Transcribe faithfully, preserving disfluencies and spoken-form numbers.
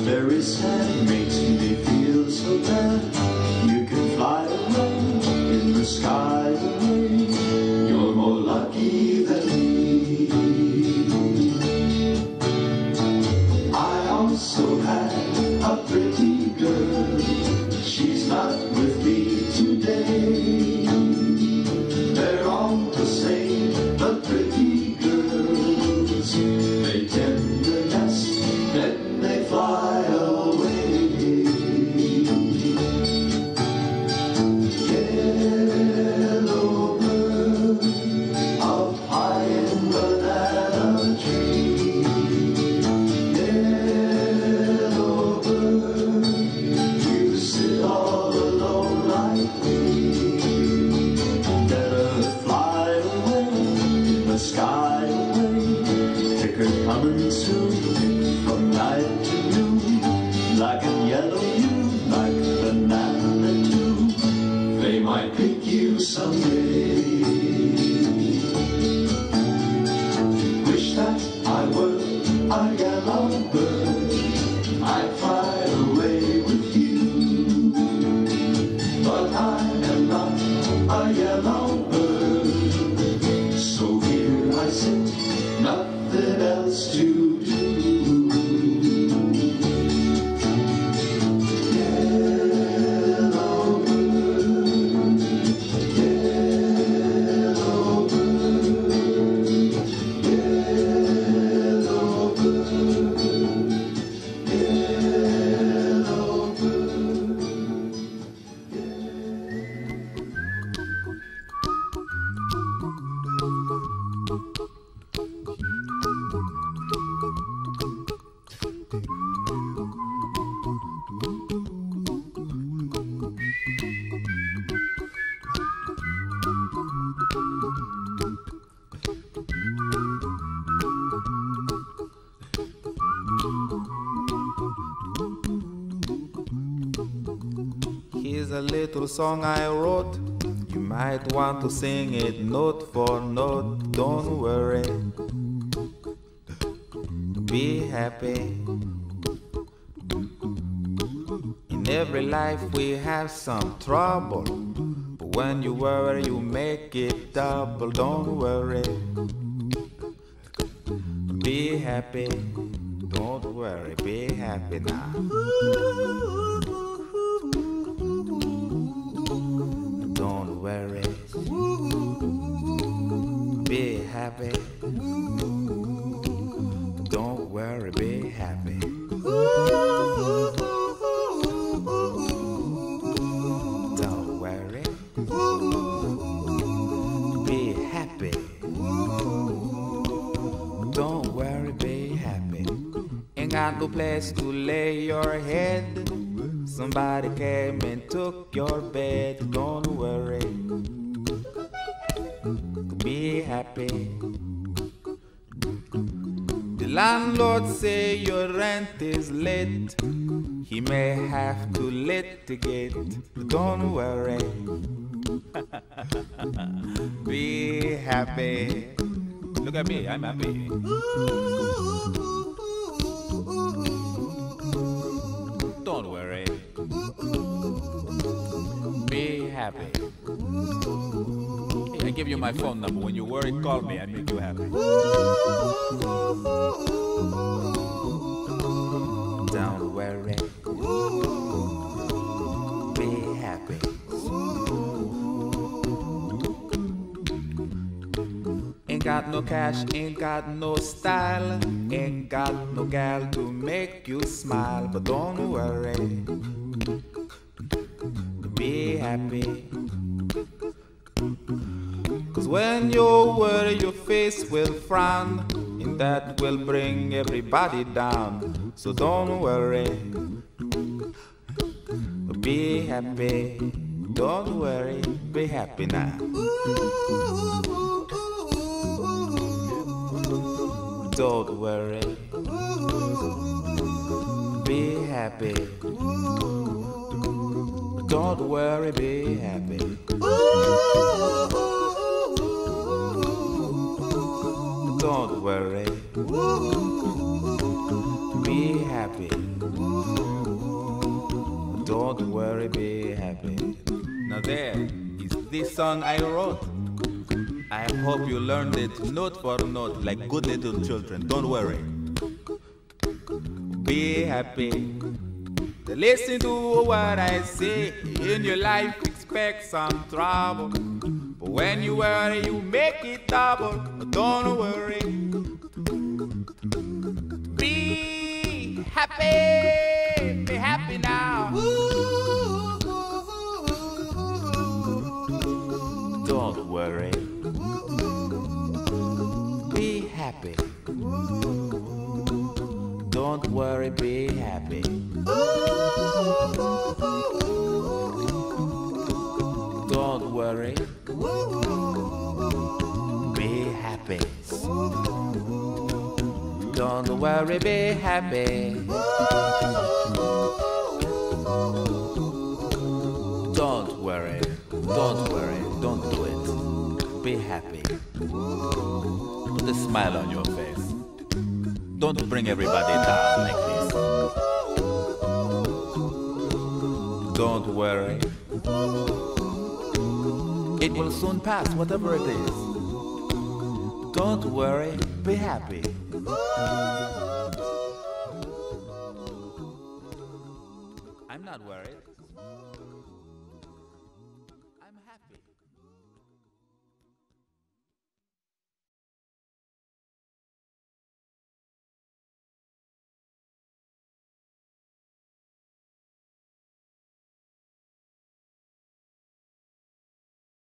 very sad, makes me feel so bad. You can fly away in the sky away. You're more lucky than me. I also had a pretty girl. She's not with me today. They're all the same, the pretty girls. They tend to nest, then they fly away. Yellow bird up high in banana tree. Yellow bird, you sit all alone like me. Never fly away in the sky away. Pick her coming soon from night to noon. Black and yellow you, like banana too. They might pick you someday. Wish that I were a yellow bird. I'd fly away with you. But I am not a yellow bird. So here I sit, nothing else to do. Yellow bird, yellow bird, yellow bird, yellow bird. Here's a little song I wrote. You might want to sing it note for note. Don't worry, be happy. In every life we have some trouble, but when you worry you make it double. Don't worry, be happy. Don't worry, be happy now. Don't worry, be happy. Don't worry, be happy. Don't worry, be happy. Don't worry, be happy. Ain't got no place to lay your head. Somebody came and took your bed. Don't worry, be happy. The landlord say your rent is late. He may have to litigate. Don't worry, be happy. Look at me, I'm happy. Don't worry, be happy. Hey, I give you my phone number. When you worry, call me. I make you happy. Don't worry, be happy. Ain't got no cash, ain't got no style, ain't got no gal to make you smile. But don't worry, be happy. Cause when you worry your face will frown, and that will bring everybody down. So don't worry, be happy. Don't worry, be happy now. Don't worry, be happy. Don't worry, be happy. Don't worry, be Be happy. Don't worry, be happy. Now there is this song I wrote. I hope you learned it note for note like good little children. Don't worry. Be happy. Listen to what I say. In your life expect some trouble, but when you worry you make it double. Don't worry. Be happy. Be happy now. Don't worry. Be happy. Don't worry, be happy. Don't worry. Be happy. Don't worry, be happy. Don't worry. Don't worry. Don't do it. Be happy. Put a smile on your face. Don't bring everybody down like this. Don't worry. It will soon pass, whatever it is. Don't worry, be happy. I'm not worried.